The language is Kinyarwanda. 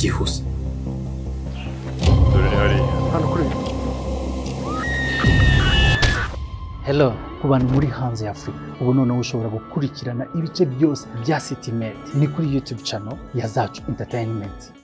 byihuse. Dore hari hano kuri Hello ku bantu muri hanze ya Afrika ubu noneho ushobora gukurikirana ibice byose bya City Maid ni kuri YouTube channel ya Zacu Entertainment.